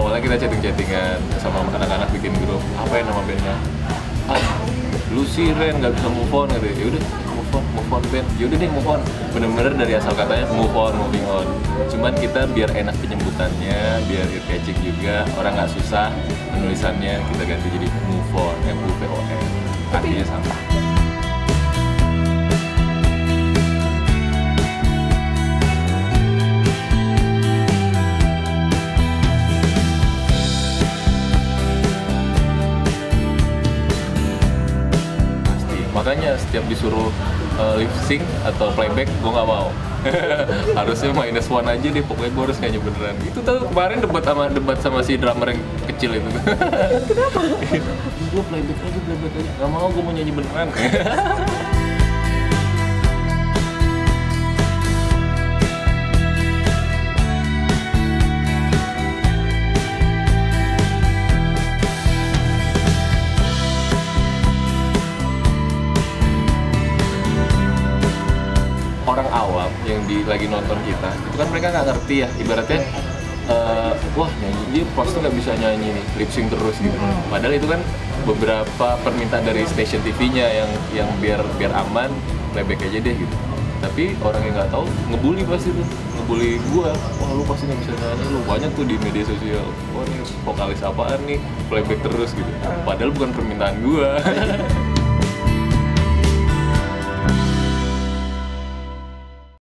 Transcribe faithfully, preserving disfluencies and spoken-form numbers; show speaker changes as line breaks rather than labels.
awalnya kita chatting-chattingan sama anak-anak bikin grup. Apa ya nama bandnya? Ah, lu sih Ren nggak bisa move on gitu. Ya udah move on, move on band. Ya udah deh move on. Bener-bener dari asal katanya move on, moving on. Cuman kita biar enak penyebutannya, biar ear catching juga, orang nggak susah penulisannya, kita ganti jadi move on, M U V O N. Artinya sama. Makanya setiap disuruh uh, lip sync atau playback, gue nggak mau. Harusnya minus one aja deh, pokoknya gue harus nyanyi beneran. Itu tuh kemarin debat sama debat sama si drummer yang kecil itu.
Kenapa?
Gue playback aja, playback aja. Gak mau, gue mau nyanyi beneran. Orang awam yang di, lagi nonton kita, itu kan mereka nggak ngerti ya, ibaratnya uh, wah nyanyi, dia pasti nggak bisa nyanyi nih, lip sync terus gitu. Padahal itu kan beberapa permintaan dari stasiun T V-nya yang yang biar biar aman, playback aja deh gitu. Tapi orang yang nggak tahu ngebully pasti tuh, ngebully gua, wah lu pasti nggak bisa nyanyi, lu banyak tuh di media sosial, wah nih vokalis apaan nih, playback terus gitu. Padahal bukan permintaan gua.